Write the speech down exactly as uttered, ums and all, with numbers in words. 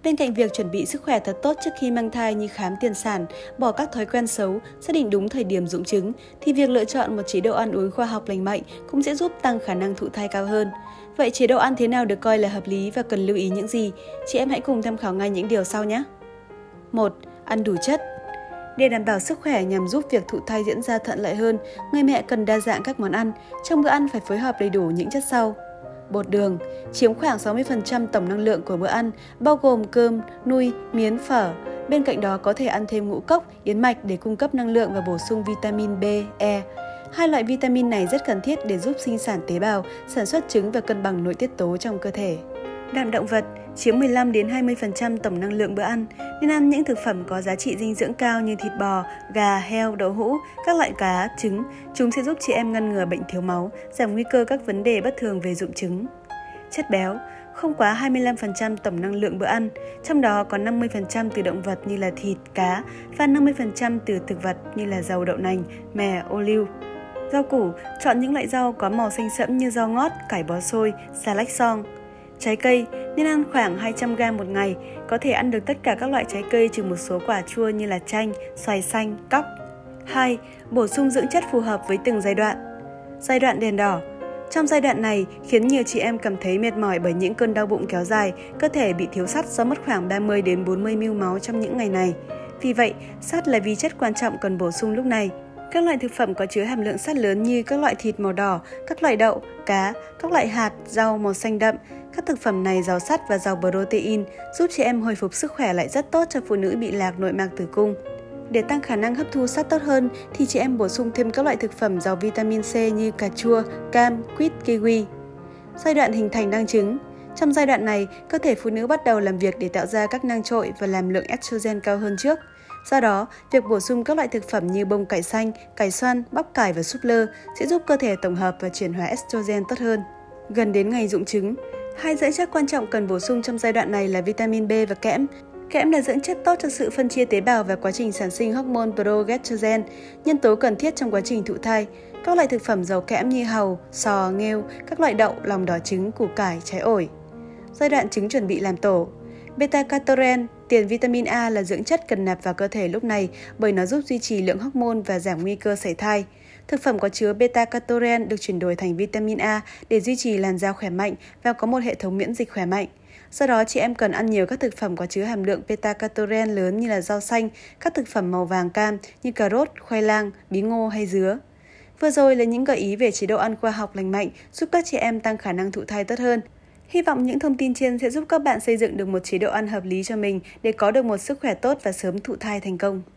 Bên cạnh việc chuẩn bị sức khỏe thật tốt trước khi mang thai như khám tiền sản, bỏ các thói quen xấu, xác định đúng thời điểm rụng trứng, thì việc lựa chọn một chế độ ăn uống khoa học lành mạnh cũng sẽ giúp tăng khả năng thụ thai cao hơn. Vậy chế độ ăn thế nào được coi là hợp lý và cần lưu ý những gì? Chị em hãy cùng tham khảo ngay những điều sau nhé. một. Ăn đủ chất. Để đảm bảo sức khỏe nhằm giúp việc thụ thai diễn ra thuận lợi hơn, người mẹ cần đa dạng các món ăn. Trong bữa ăn phải phối hợp đầy đủ những chất sau. Bột đường chiếm khoảng sáu mươi phần trăm tổng năng lượng của bữa ăn, bao gồm cơm, nui, miến, phở. Bên cạnh đó có thể ăn thêm ngũ cốc, yến mạch để cung cấp năng lượng và bổ sung vitamin B, E. Hai loại vitamin này rất cần thiết để giúp sinh sản tế bào, sản xuất trứng và cân bằng nội tiết tố trong cơ thể. Đạm động vật chiếm mười lăm đến hai mươi phần trăm tổng năng lượng bữa ăn, nên ăn những thực phẩm có giá trị dinh dưỡng cao như thịt bò, gà, heo, đậu hũ, các loại cá, trứng. Chúng sẽ giúp chị em ngăn ngừa bệnh thiếu máu, giảm nguy cơ các vấn đề bất thường về rụng trứng. Chất béo không quá hai mươi lăm phần trăm tổng năng lượng bữa ăn, trong đó có năm mươi phần trăm từ động vật như là thịt, cá và năm mươi phần trăm từ thực vật như là dầu đậu nành, mè, ô liu. Rau củ, chọn những loại rau có màu xanh sẫm như rau ngót, cải bó xôi, xà lách xoong. Trái cây, nên ăn khoảng hai trăm gam một ngày, có thể ăn được tất cả các loại trái cây trừ một số quả chua như là chanh, xoài xanh, cóc. hai. Bổ sung dưỡng chất phù hợp với từng giai đoạn. Giai đoạn đèn đỏ. Trong giai đoạn này, khiến nhiều chị em cảm thấy mệt mỏi bởi những cơn đau bụng kéo dài, cơ thể bị thiếu sắt do mất khoảng ba mươi đến bốn mươi mi li lít máu trong những ngày này. Vì vậy, sắt là vi chất quan trọng cần bổ sung lúc này. Các loại thực phẩm có chứa hàm lượng sắt lớn như các loại thịt màu đỏ, các loại đậu, cá, các loại hạt, rau màu xanh đậm. Các thực phẩm này giàu sắt và giàu protein, giúp chị em hồi phục sức khỏe lại rất tốt cho phụ nữ bị lạc nội mạc tử cung. Để tăng khả năng hấp thu sắt tốt hơn thì chị em bổ sung thêm các loại thực phẩm giàu vitamin C như cà chua, cam, quýt, kiwi. Giai đoạn hình thành nang trứng. Trong giai đoạn này, cơ thể phụ nữ bắt đầu làm việc để tạo ra các nang trội và làm lượng estrogen cao hơn trước. Do đó, việc bổ sung các loại thực phẩm như bông cải xanh, cải xoăn, bắp cải và súp lơ sẽ giúp cơ thể tổng hợp và chuyển hóa estrogen tốt hơn. Gần đến ngày rụng trứng, hai dưỡng chất quan trọng cần bổ sung trong giai đoạn này là vitamin B và kẽm. Kẽm là dưỡng chất tốt cho sự phân chia tế bào và quá trình sản sinh hormone progesterone, nhân tố cần thiết trong quá trình thụ thai. Các loại thực phẩm giàu kẽm như hàu, sò, nghêu, các loại đậu, lòng đỏ trứng, củ cải, trái ổi. Giai đoạn trứng chuẩn bị làm tổ. Beta-carotene, tiền vitamin A là dưỡng chất cần nạp vào cơ thể lúc này bởi nó giúp duy trì lượng hormone và giảm nguy cơ sảy thai. Thực phẩm có chứa beta-carotene được chuyển đổi thành vitamin A để duy trì làn da khỏe mạnh và có một hệ thống miễn dịch khỏe mạnh. Do đó, chị em cần ăn nhiều các thực phẩm có chứa hàm lượng beta-carotene lớn như là rau xanh, các thực phẩm màu vàng cam như cà rốt, khoai lang, bí ngô hay dứa. Vừa rồi là những gợi ý về chế độ ăn khoa học lành mạnh giúp các chị em tăng khả năng thụ thai tốt hơn. Hy vọng những thông tin trên sẽ giúp các bạn xây dựng được một chế độ ăn hợp lý cho mình để có được một sức khỏe tốt và sớm thụ thai thành công.